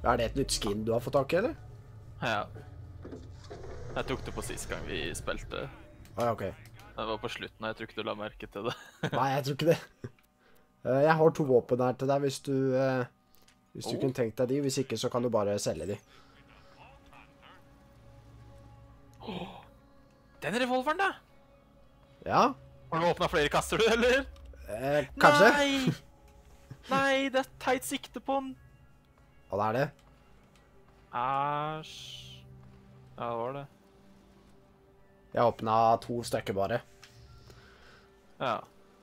Er det et nytt skin du har fått tak i, eller? Ja. Jeg tok det på sist gang vi spilte. Ja, ok. Det var på slutten, og jeg tror ikke du la merke til det. Nei, jeg tror ikke det. Jeg har 2 våpen her til deg, hvis du kunne tenkt deg de. Hvis ikke, så kan du bare selge de. Den revolveren, da! Ja? Har du åpnet flere kasser, du, eller? Kanskje? Nei! Nei, det er teit sikte på den. Hva er det? Æsj. Ja, det var det. Jeg åpnet 2 stykker bare. Ja.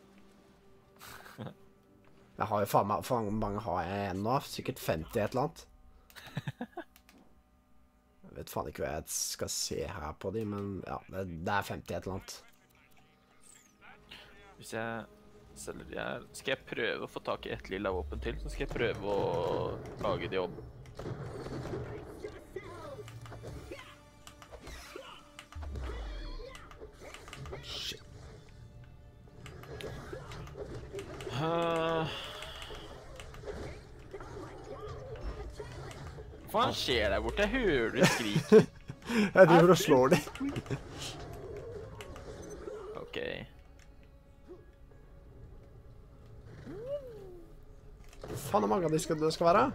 Jeg har jo faen meg, hvor mange har jeg igjen nå? Sikkert 50 et eller annet. Jeg vet faen ikke hva jeg skal se her på de, men ja, det er 50 et eller annet. Hvis jeg selger de her, skal jeg prøve å få tak i et lilla våpen til, så skal jeg prøve å lage de om. Shit. Hva faen skjer der borte? Jeg hører du skriker. Jeg driver og slår de. Ok. Faen, hvor mange av de det skal være?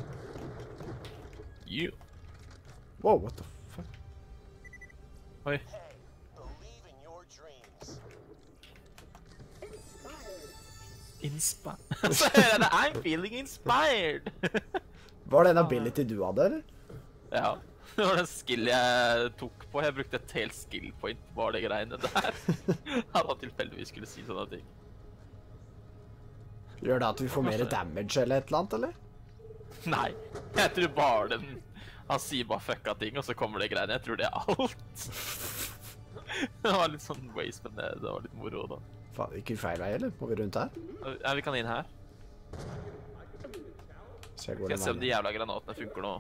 You. Wow, what the fuck? Oi. Så hører jeg det, I'm feeling inspired. Var det en ability du hadde, eller? Ja, det var den skill jeg tok på. Jeg brukte et helt skill point på det greiene der. Han var tilfeldigvis skulle si sånne ting. Gjør det at vi får mer damage eller et eller annet, eller? Nei, jeg tror bare den... Han sier bare fucka ting, og så kommer det greiene. Jeg tror det er alt. Det var litt sånn waste, men det var litt moro da. Faen, gikk vi feil vei, eller? Må vi rundt her? Ja, vi kan inn her. Så jeg går Skal jeg se om de jævla granatene funker nå.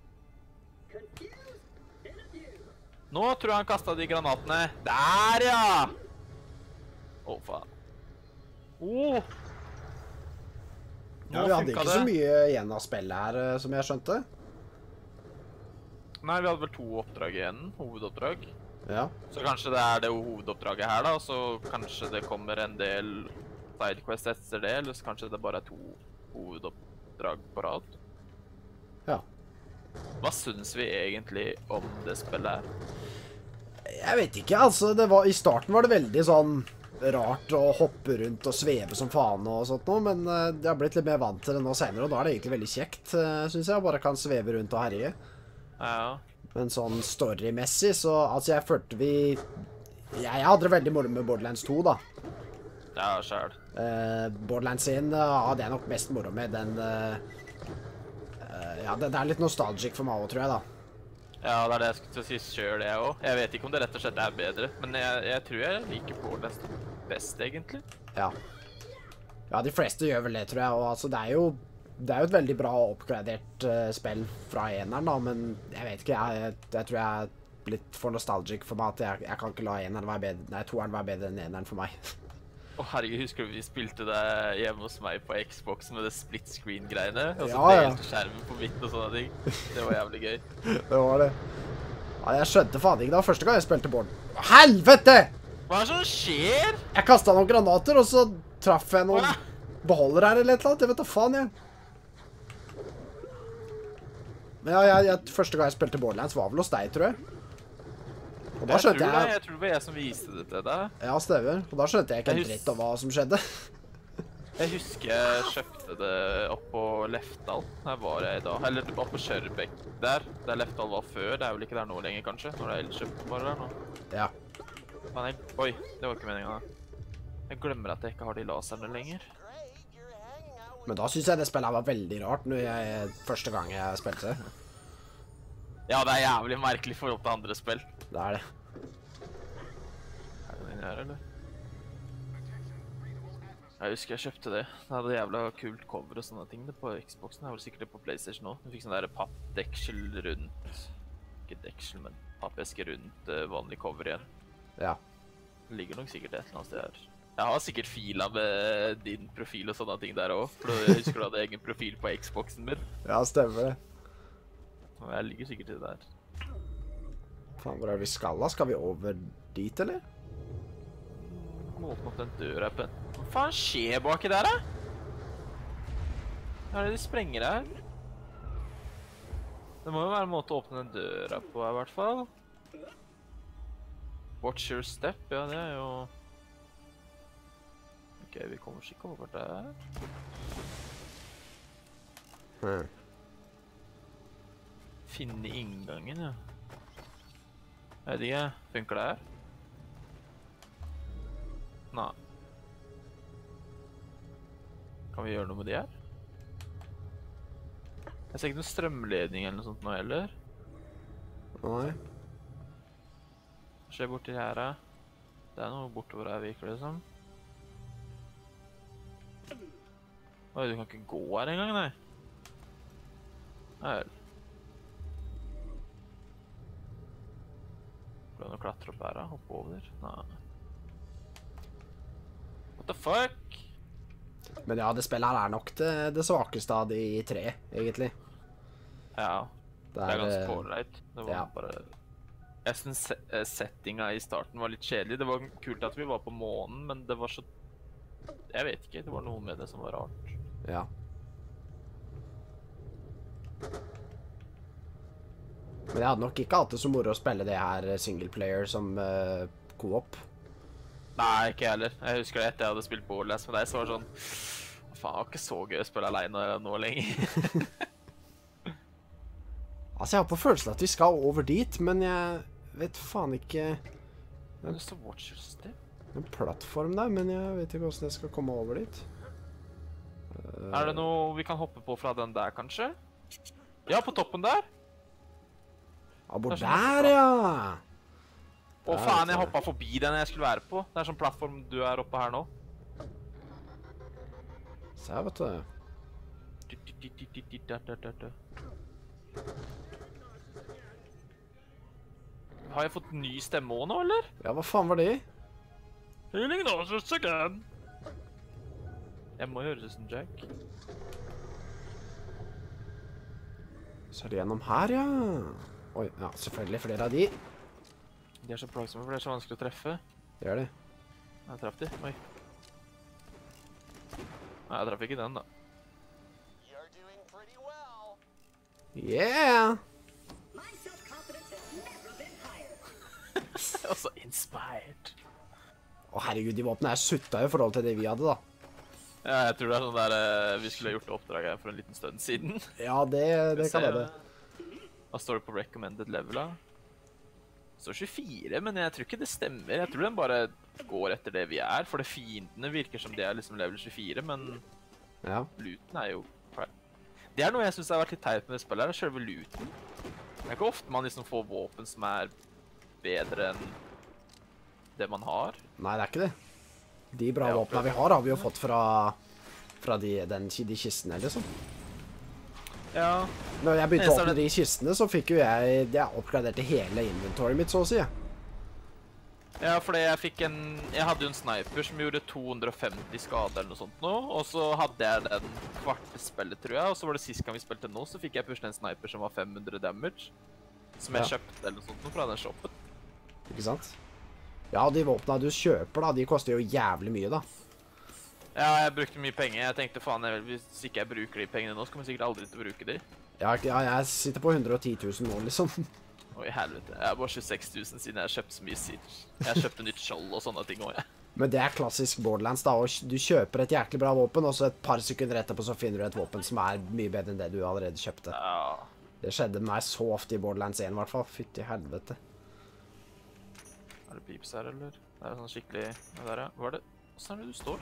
Nå tror jeg han kastet de granatene. Der, ja! Åh, faen. Åh! Ja, vi hadde ikke så mye igjen av spillet her, som jeg skjønte. Nei, vi hadde vel 2 oppdrag igjen, hovedoppdrag. Ja. Så kanskje det er det hovedoppdraget her da, og så kanskje det kommer en del sidequest etter det, eller så kanskje det bare er 2 hovedoppdrag på rad. Ja. Hva synes vi egentlig om det spillet her? Jeg vet ikke, altså, i starten var det veldig sånn rart å hoppe rundt og sveve som faen og sånt nå, men jeg har blitt litt mer vant til det nå senere, og da er det egentlig veldig kjekt, synes jeg, bare kan sveve rundt og herje. Ja. Men sånn storymessig, så, altså, jeg følte jeg hadde det veldig moro med Borderlands 2 da. Ja, selv. Borderlands 1 hadde jeg nok mest moro med, ja, det er litt nostalgisk for meg også, tror jeg da. Ja, det er det jeg skulle til å si selv det også. Jeg vet ikke om det rett og slett er bedre, men jeg tror jeg liker Borderlands best, egentlig. Ja. Ja, de fleste gjør vel det, tror jeg, og altså, det er jo et veldig bra oppgradert spill fra eneren da, men jeg vet ikke, jeg tror jeg er litt for nostalgisk for meg at jeg kan ikke la eneren være bedre, nei, toeren være bedre enn eneren for meg. Åh, herregud, husker du vi spilte det hjemme hos meg på Xbox med det split screen-greiene? Og så Ja, ja. delte skjermen på midt og sånne ting. Det var jævlig gøy. Det var det. Ja, jeg skjønte faen ikke da, første gang jeg spilte Bord. Helvete! Hva er det som skjer? Jeg kastet noen granater, og så traff jeg noen beholder her eller et eller annet, jeg vet da faen jeg. Men ja, første gang jeg spilte Borderlands var vel hos deg, tror jeg. Og da skjønte Jeg tror det var jeg som viste det til deg. Ja, stemmer. Og da skjønte jeg ikke en dritt om hva som skjedde. Jeg husker jeg kjøpte det opp på Lefdal. Der var jeg da. Eller opp på Kjørbekk der. Der Lefdal var før. Det er vel ikke der nå lenger, kanskje? Når det er Elkjøpt bare der nå. Ja. Men oi, det var ikke meningen da. Jeg glemmer at jeg ikke har de laserne lenger. Men da synes jeg det spillet var veldig rart første gang jeg spilte det. Ja, det er jævlig merkelig forhold til andre spill. Det er det. Er det den her, eller? Jeg husker jeg kjøpte det. Det hadde jævla kult cover og sånne ting på Xboxen. Det er vel sikkert det på PlayStation også. Du fikk sånn der pappdeksel rundt... Ikke deksel, men pappeske rundt vanlig cover igjen. Ja. Det ligger nok sikkert et eller annet sted her. Jeg har sikkert fila med din profil og sånne ting der også. For jeg husker du hadde egen profil på Xboxen min. Ja, stemmer det. Jeg ligger sikkert i det der. Faen, hvor er vi skal da? Skal vi over dit, eller? Må åpne opp den døra på en... Hva faen skjer baki der, da? Hva er det de sprenger her? Det må jo være en måte å åpne den døra på, i hvert fall. Watch your step, ja, det er jo... Ok, vi kommer ikke over der. Finne inngangen, ja. Jeg vet ikke, funker det her? Nei. Kan vi gjøre noe med det her? Jeg ser ikke noen strømledning eller noe sånt nå heller. Nei. Hva skjer borti her, da? Det er noe bortover her, virker det som. Oi, du kan ikke gå her engang, nei. Nei vel. Prøv å klatre opp her, da. Hoppe over. Nei. What the fuck? Men ja, det spillet her er nok det svakeste av de tre, egentlig. Ja, det er ganske påleit. Det var ja. bare... Jeg synes settinga i starten var litt kjedelig. Det var kult at vi var på månen, men det var så... Jeg vet ikke, det var noe med det som var rart. Ja. Men jeg hadde nok ikke hatt det så moro å spille det her singleplayer som co-op. Nei, ikke jeg heller. Jeg husker det etter jeg hadde spilt Borderlands med deg, så var det sånn... Faen, det var ikke så gøy å spille alene nå lenger. Altså, jeg har på følelsen at vi skal over dit, men jeg vet faen ikke... Det står Watch Your Step. En plattform der, men jeg vet ikke hvordan jeg skal komme over dit. Er det noe vi kan hoppe på fra den der, kanskje? Ja, på toppen der. Ja, bort der, ja! Å faen, jeg hoppet forbi den jeg skulle være på. Det er sånn plattform du er oppe her nå. Se her, vet du. Har jeg fått ny stemme også nå, eller? Ja, hva faen var det? Healing Noses again. Jeg må høre det som Jack. Så er det gjennom her, ja. Oi, ja, selvfølgelig flere av de. De er så plagsomme, for det er så vanskelig å treffe. Det er det. Jeg traff de. Oi. Nei, jeg traff ikke den, da. Yeah! Og så inspired. Å, herregud, de våpnene er sutta i forhold til det vi hadde, da. Ja, jeg tror det er sånn der vi skulle ha gjort oppdraget her for en liten stund siden. Ja, det kan være det. Hva står det på recommended level, da? Det står 24, men jeg tror ikke det stemmer. Jeg tror den bare går etter det vi er, for det fiendene virker som det er liksom level 24, men ja. Looten er jo... Det er noe jeg synes har vært litt teit med det spillet her, det er selve looten. Det er ikke ofte man liksom får våpen som er bedre enn det man har. Nei, det er ikke det. De bra våpnene vi har vi jo fått fra de kistene, liksom. Ja. Når jeg begynte å åpne de kistene, så fikk jo jeg oppgraderte hele inventory mitt, så å si. Ja, fordi jeg hadde jo en sniper som gjorde 250 skade eller noe sånt nå, og så hadde jeg den kvarte spillet, tror jeg, og så var det sist gang vi spilte nå, så fikk jeg pushet en sniper som var 500 damage, som jeg kjøpte eller noe sånt fra den shoppen. Ikke sant? Ja, de våpnene du kjøper da, de koster jo jævlig mye da. Ja, jeg brukte mye penger. Jeg tenkte, faen, hvis ikke jeg bruker de pengene nå, så kommer jeg sikkert aldri til å bruke de. Ja, jeg sitter på 110 000 nå, liksom. Oi, helvete. Jeg har bare 26 000 siden jeg har kjøpt så mye sitt. Jeg kjøpte nytt skjold og sånne ting også, jeg. Men det er klassisk Borderlands da, og du kjøper et jæklig bra våpen, og så et par sekunder etterpå så finner du et våpen som er mye bedre enn det du allerede kjøpte. Ja. Det skjedde med meg så ofte i Borderlands 1 i hvert fall. Fytti helvete. Er det pips her, eller? Det er sånn skikkelig... Ja, der, ja. Hva er det? Hvordan er det du står?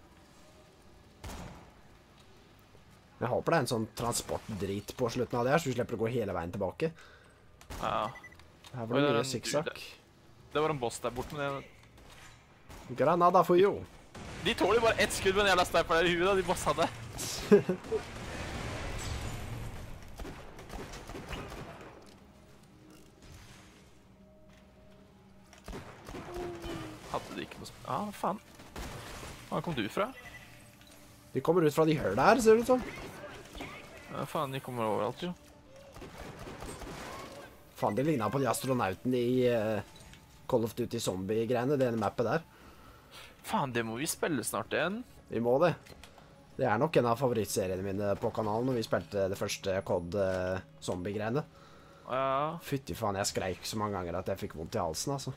Jeg håper det er en sånn transportdrit på slutten av det her, så du slipper å gå hele veien tilbake. Ja. Her var det mye sikksakk. Det var en boss der borte, men det... Granada for jo. De tåler bare ett skudd med en jævla sniper der i huet, da, de bossene. Hadde de ikke noe... Ja, hva faen? Hvor kom du fra? De kommer ut fra de høl der, ser det ut som. Ja, faen, de kommer overalt, jo. Faen, det lignet på de astronautene i Call of Duty Zombie-greiene, det ene mappet der. Faen, det må vi spille snart igjen. Vi må det. Det er nok en av favorittseriene mine på kanalen når vi spilte det første COD Zombie-greiene. Ja. Fytti faen, jeg skreik så mange ganger at jeg fikk vondt i halsen, altså.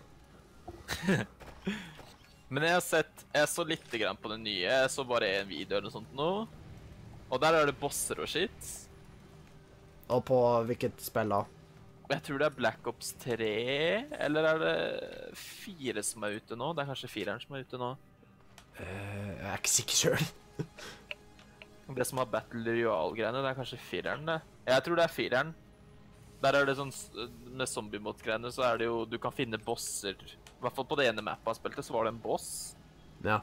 Men jeg så litt grann på det nye. Jeg så bare en video eller noe sånt nå. Og der er det bosser og shit. Og på hvilket spill da? Jeg tror det er Black Ops 3, eller er det 4 som er ute nå? Det er kanskje 4-eren som er ute nå. Jeg er ikke sikker selv. Det som har Battle Royale-greiene, det er kanskje 4-eren det. Jeg tror det er 4-eren. Der er det sånn, med zombie-mod-greiene så er det jo, du kan finne bosser. I hvert fall på det ene mappet jeg spilte, så var det en boss. Ja.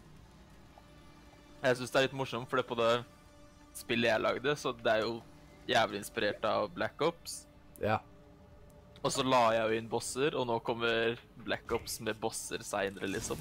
Jeg synes det er litt morsomt, for det på det spillet jeg lagde, så det er jo jævlig inspirert av Black Ops. Ja. Og så la jeg jo inn bosser, og nå kommer Black Ops med bosser senere, liksom.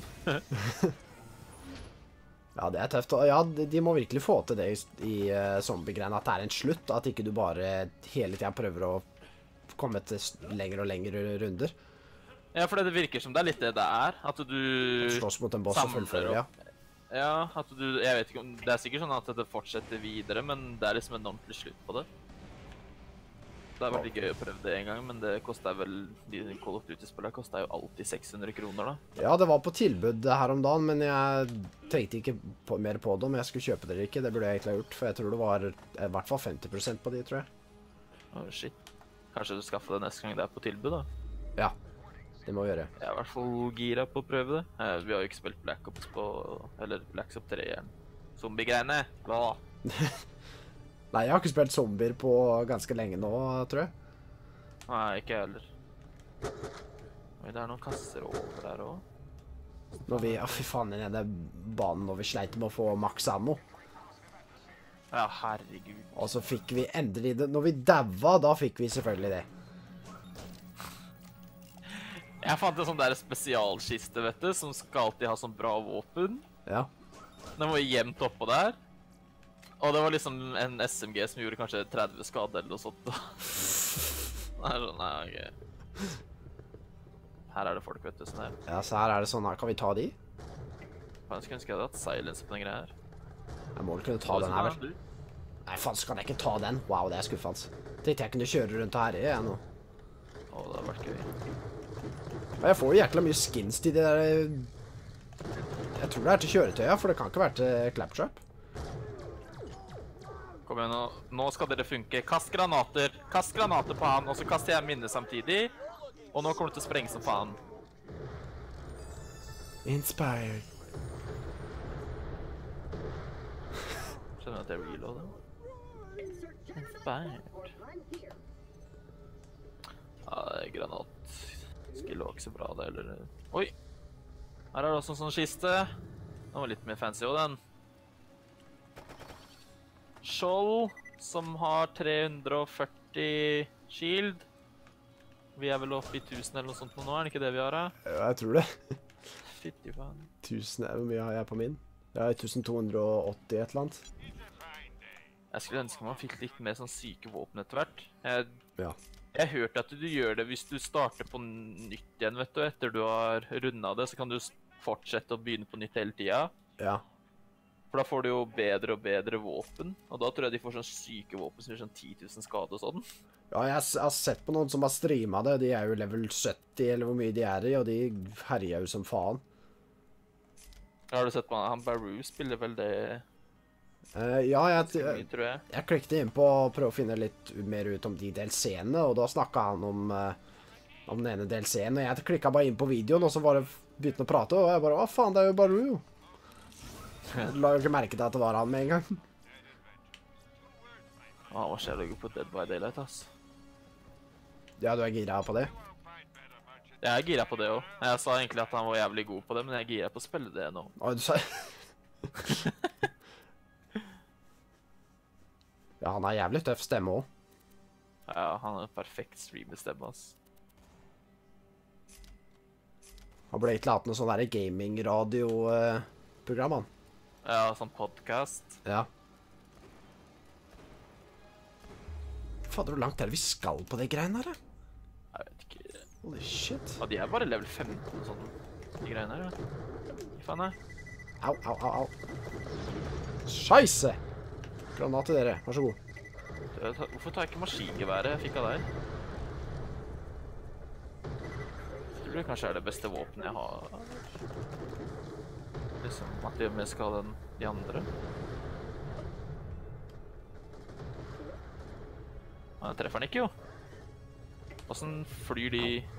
Ja, det er tøft. Og ja, de må virkelig få til det i zombie-greiene, at det er en slutt, at ikke du bare hele tiden prøver å komme til lengre og lengre runder. Ja, for det virker som det er litt det er, at du Slåss mot en boss og fullfører, ja. Ja, at du, jeg vet ikke om, det er sikkert sånn at det fortsetter videre, men det er liksom en ordentlig slutt på det. Det er veldig gøy å prøve det en gang, men det kostet vel, de Call of Duty-spillene kostet jo alltid 600 kroner da. Ja, det var på tilbud her om dagen, men jeg tenkte ikke mer på det om jeg skulle kjøpe det eller ikke. Det burde jeg egentlig ha gjort, for jeg tror det var i hvert fall 50% på de, tror jeg. Åh, shit. Kanskje du skaffer det neste gang det er på tilbud da? Ja, det må vi gjøre. Jeg er i hvert fall gira på å prøve det. Vi har jo ikke spilt Black Ops på, eller Black Ops 3 igjen. Zombie-greiene, hva? Nei, jeg har ikke spilt zombier på ganske lenge nå, tror jeg. Nei, ikke jeg heller. Oi, det er noen kasser over der også. Når vi, fy faen, den ene banen når vi sleit med å få maks ammo. Ja, herregud. Og så fikk vi endelig det. Når vi daua, da fikk vi selvfølgelig det. Jeg fant en sånn der spesialkiste, vet du, som skal alltid ha sånn bra våpen. Ja. Den var gjemt oppå der. Og det var liksom en SMG som gjorde kanskje 30 skade eller noe sånt. Nei, sånn, nei, ok. Her er det folk, vet du, sånn her. Ja, så her er det sånn her. Kan vi ta de? Jeg skulle ønske jeg hadde hatt silence på den greia her. Jeg må vel kunne ta den her, vel? Nei, faen, så kan jeg ikke ta den. Wow, det er skuffende. Tenkte jeg kunne kjøre rundt her, jeg nå. Å, det har vært gøy. Og jeg får jo jækla mye skins til de der... Jeg tror det er til kjøretøya, for det kan ikke være til Claptrap. Kom igjen nå. Nå skal dere funke. Kast granater. Kast granater på han, og så kaster jeg minne samtidig. Og nå kommer det til å sprenge som faen. Inspired. Skjønner at jeg reloader. Inspired. Ja, granat. Skill var ikke så bra det, eller... Oi! Her er det også en sånn kiste. Den var litt mer fancy også, den. Skjold, som har 340 shield. Vi er vel oppe i 1000 eller noe sånt nå, er det ikke det vi har da? Ja, jeg tror det. Fytti faen. 1000, hvor mye har jeg på min? Jeg har 1280 et eller annet. Jeg skulle ønske man fikk litt mer sånn syke våpen etter hvert. Ja. Jeg hørte at du gjør det hvis du starter på nytt igjen, vet du. Etter du har rundet det, så kan du fortsette å begynne på nytt hele tiden. Ja. For da får du jo bedre og bedre våpen. Og da tror jeg de får sånn syke våpen som gjør sånn 10 000 skade og sånn. Ja, jeg har sett på noen som har streamet det. De er jo level 70 eller hvor mye de er i, og de herjer jo som faen. Har du sett på han Baru spiller vel det? Ja, Tror jeg. Jeg klikket inn på å prøve å finne litt mer ut om de DLC-ene, og da snakket han om den ene DLC-en, og jeg klikket bare inn på videoen, og så bare begynte han å prate, og jeg bare, hva faen, det er jo Baru jo. Jeg la jo ikke merke til at det var han med en gang. Hva skjer det på Dead by Daylight, ass? Ja, du er gira på det? Jeg er gira på det også. Jeg sa egentlig at han var jævlig god på det, men jeg er gira på å spille det nå. Å, du sa... Ja, han har jævlig tøff stemme også. Ja, han har en perfekt streamer-stemme, ass. Han ble ikke latt noe sånn der gaming-radio-program, han. Ja, sånn podcast. Ja. Fader, hvor langt er det vi skal på det greiene her, da? Holy shit. Ja, de er bare level 15 og sånn, de greiene her, ja. Fy faen, jeg. Au, au, au, au. Scheisse! Granat til dere, vær så god. Hvorfor tar jeg ikke maskingeværet jeg fikk av deg? Jeg tror det kanskje er det beste våpenet jeg har. Liksom at vi skal ha de andre. Jeg treffer den ikke, jo. Hvordan flyr de